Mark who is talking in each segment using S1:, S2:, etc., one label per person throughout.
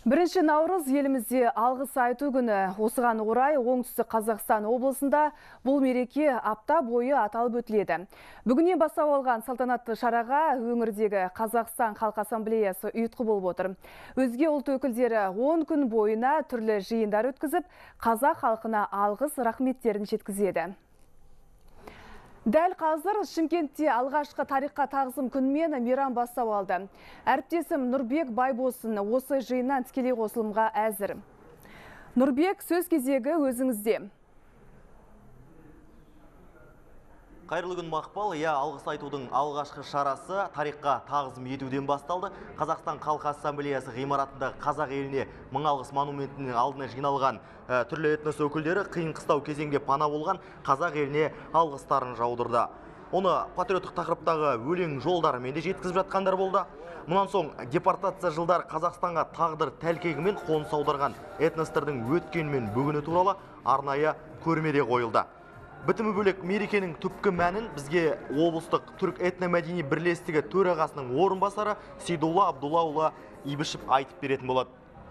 S1: Бірінші наурыз елімізде алғыс айту күні. Осыған орай оңтүстік Қазақстан облысында бұл мереке апта бойы аталып өтіледі. Бүгіннен бастау алған салтанатты шараға өңірдегі Қазақстан Халқы Ассамблеясы ұйытқы болып отыр. Өзге ұлт өкілдері 10 күн бойына түрлі жиындар өткізіп, қазақ халқына алғыс рахметтерін жеткізеді. Дәл қазір Шымкентте алғашқы тарихқа тағзым күнмен мейрам бастау алды. Әріптесім Нұрбек Байбосын осы жиыннан тікелей қосылымға әзір. Нұрбек, сөз кезегі өзіңізде.
S2: Қайырлы күн Мақпал, алғыс айтудың алғашқы шарасы тарихқа тағзым етуден басталды. Қазақстан Халқы Ассамблеясы ғимаратында қазақ еліне мың алғыс монументінің алдына жиналған түрлі этнос өкілдері қиын-қыстау кезеңде пана болған қазақ еліне алғыстарын жаудырды. Оны патриоттық тақырыптағы өлең жолдарымен де жеткізіп жатқандар болды. Мұнан соң депортация жылдар Қазақстанға тағдыр тәлкегімен қоныс аударған этностардың өткені мен бүгіні туралы арнайы көрмеде қойылды. Бітімі бөлек мерекенің түпкі мәнін бізге облыстық түрік этномәдени бірлестігі төрағасының орынбасары Сейдулла Абдуллаұлы Ибішев айтып беретін болады.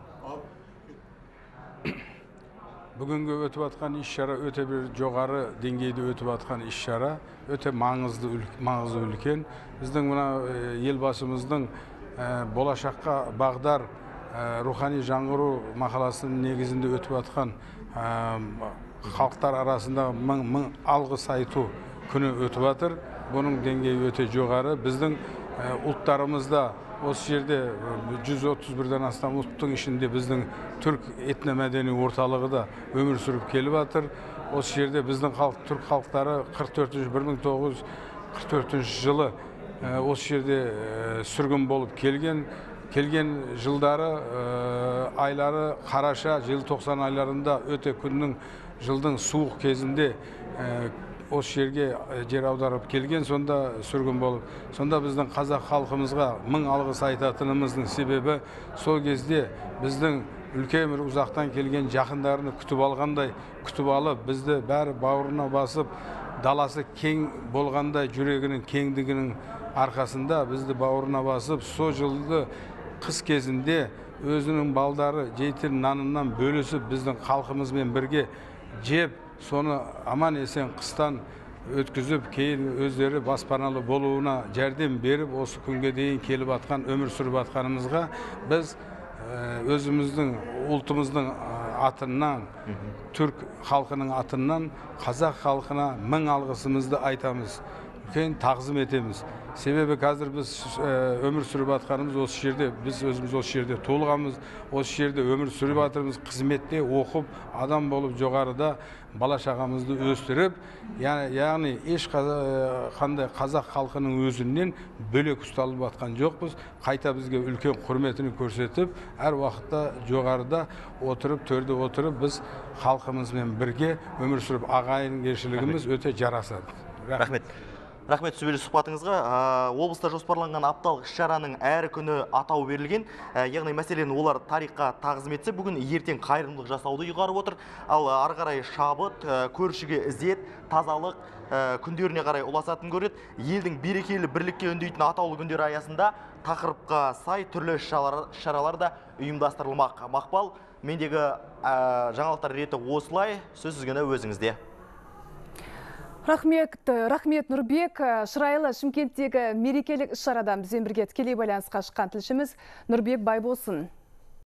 S3: Бүгінгі өтіп атқан іс-шара өте бір жоғары деңгейде өтіп атқан іс-шара, өте маңызды үлкен. Біздің мына елбасымыздың болашаққа бағдар рухани жаңғыру мақаласының негізінде өтіп атқан халықтар арасында мың алғыс айту күні өтіп жатыр. Бұның деңгейі өте жоғары. Біздің ұлттарымызда осы жерде 131-ден астам ұлттың ішінде біздің түрк этномәдени орталығы да өмір сүріп келіп жатыр. Осы жерде біздің түрк халықтары 1944 жылы осы жерде сүргін болып келген жылдары айлары қараша, желтоқсан айларында өте күннің жылдың суық кезінде осы жерге жер аударып келген, сонда сүргін болып. Сонда біздің қазақ халқымызға мың алғыс айтатынымыздың себебі сол кезде біздің үлкен бір ұзақтан келген жақындарını күтіп алғандай, күтіп алып, бізді бәрі бауырына басып, даласы кең болғандай жүрегінің кеңдігінің арқасында бізді бауырына басып, сол жылды қыс кезінде өзінің балдары жейтін нанынан бөлісіп, біздің халқымызбен бірге жеп, соны аман есен қыстан өткізіп, кейін өздері баспаналы болуына жәрдем беріп, осы күнге дейін келіп атқан, өмір сүріп атқанымызға біз өзіміздің ұлтымыздың атынан, түрк халқының атынан қазақ халқына мың алғысымызды айтамыз, үлкен тағзым етеміз. Себебі қазір біз өмір сүріп атқанымыз осы жерде, біз өзіміз осы жерде туылғанбыз, осы жерде өмір сүріп атырмыз, қызметте оқып, адам болып жоғарыда бала шағамызды өстіріп, яғни ешқандай қазақ халқының өзінен бөлек ұсталып атқан жоқпыз. Қайта бізге үлкен құрметini көрсетіп, әр уақытта жоғарыда отырып, төрде отырып, біз халқымызбен бірге өмір сүріп, ағайындылығымыз өте жарасады.
S2: Рахмет. Рахмет сүбелі сұхбатыңызға. Облыста жоспарланған апталық іс-шараның әр күні атау берілген. Яғни мәселен олар тарихқа тағзым етсе, бүгін ертең қайырымдылық жасауды ұйғарып отыр. Ал ары қарай шабыт, көршіге ізет, тазалық күндеріне қарай ұласатын көреді. Елдің берекелі бірлікке үндейтін атаулы күндері аясында тақырыпқа сай түрлі шаралар да ұйымдастырылмақ. Мақпал, мендегі жаңалықтар реті осылай, сөз сізгені өзіңізде.
S1: Рахмет Нұрбек. Шырайлы Шымкенттегі мерекелік іс-шарадан бізбен бірге тікелей байланысқа шыққан тілшіміз Нұрбек Байбосын.